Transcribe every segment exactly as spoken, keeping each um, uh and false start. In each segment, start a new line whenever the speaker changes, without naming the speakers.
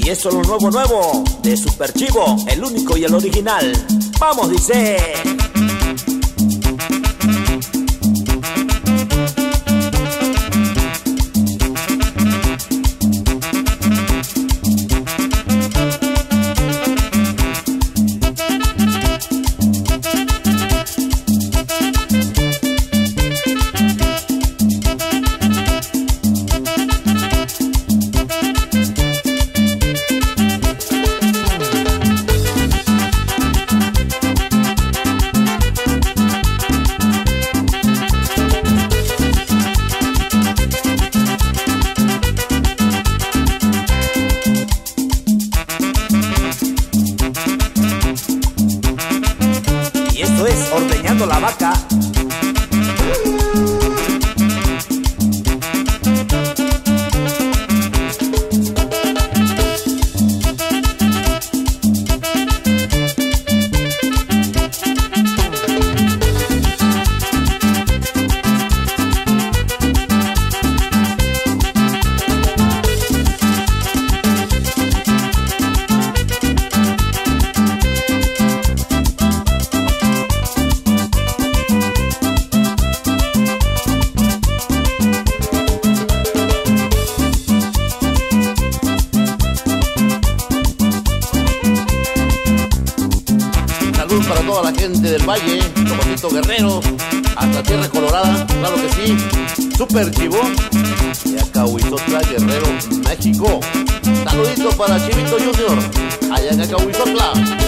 Y esto es lo nuevo, nuevo de Super Chivo, el único y el original. Vamos, dice. Ordeñando la vaca.
Para toda la gente del Valle, Topotito Guerrero, hasta Tierra Colorada, claro que sí. Super Chivo de Acahuizotla, Guerrero, México. Saludito para Chivito Junior, allá en Acahuizotla.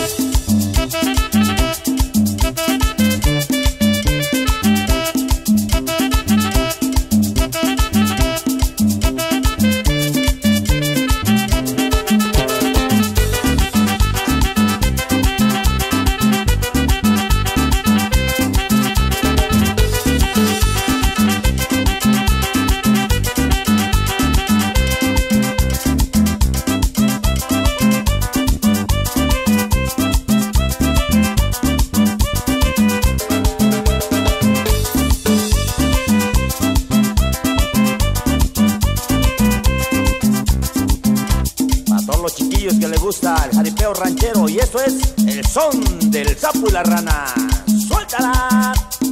Los chiquillos que les gusta el jaripeo ranchero, y esto es el son del sapo y la rana. ¡Suéltala!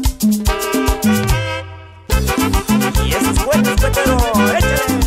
Y esos cuentos, pechero, échale.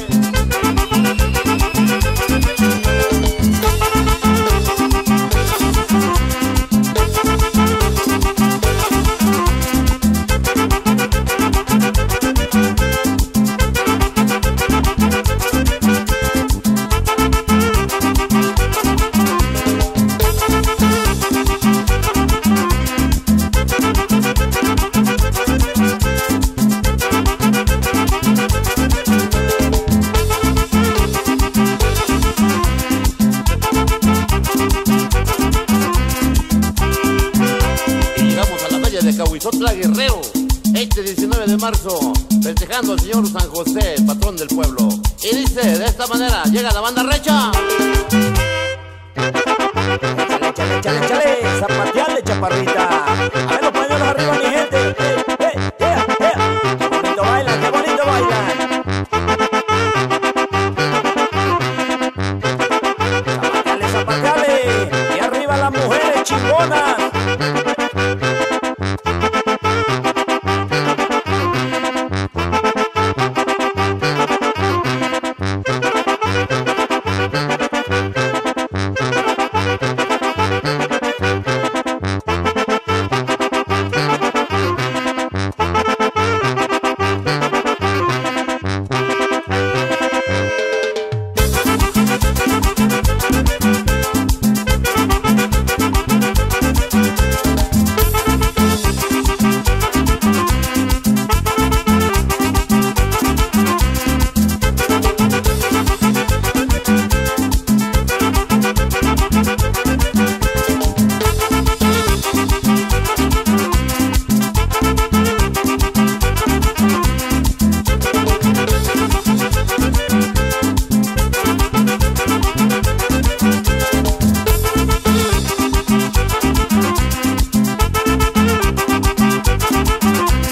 De Acahuizotla, Guerrero, este diecinueve de marzo, festejando al señor San José, patrón del pueblo. Y dice, de esta manera, llega la banda recha.
Échale, échale, échale, échale, zapateale, chaparrita. A ver los pañuelos arriba, mi gente. Eh, eh, eh, eh. Qué bonito bailan, qué bonito bailan. Zapateale, zapateale. Y arriba las mujeres chingonas.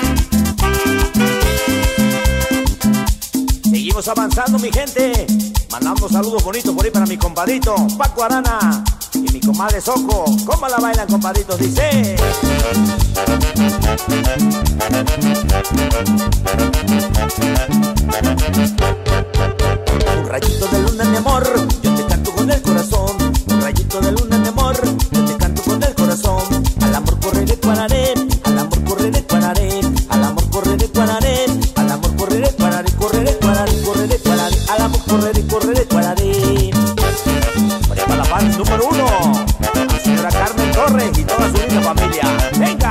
Seguimos avanzando, mi gente. Mandando saludos bonitos por ahí para mi compadrito Paco Arana y mi comadre Soco. ¿Cómo la bailan, compadritos? Dice: un rayito de luna, mi amor, yo te canto con el corazón. Un rayito de luna, mi amor, yo te canto con el corazón. Al amor correré, cuararé, al amor correré, cuararé, al amor correré, cuararé, al amor correré, cuararé, correré, cuararé, correré, cuararé, al amor correré, correré, cuararé. Por ahí va la fan número uno, la señora Carmen Torres y toda su linda familia. ¡Venga!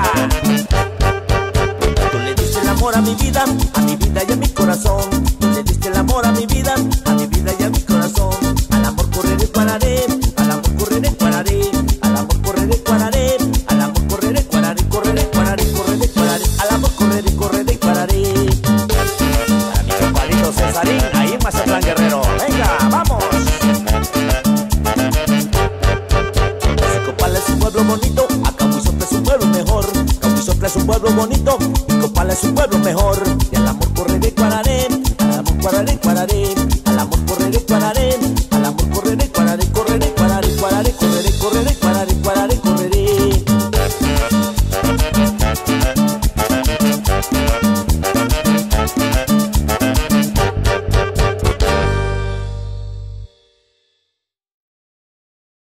Tú le diste el amor a mi vida, a mi vida y a mi corazón. Tú le diste el amor a mi vida, a mi vida y a mi corazón. Al amor correré, cuararé, al amor correré, cuararé, al amor correré, cuararé, al amor correré, cuararé, correré, cuararé, correré, cuararé, al amor correré, correré, cuararé. Para mi compadrito Cesarín, ahí en Mazatlán, Guerrero. Venga, vamos. Copala es un pueblo bonito, acá Huizotla es un pueblo mejor. Huizotla es un pueblo bonito, y Copala es un pueblo mejor. Y al amor correré, cuararé, al amor cuararé, cuararé, al amor correré, cuararé,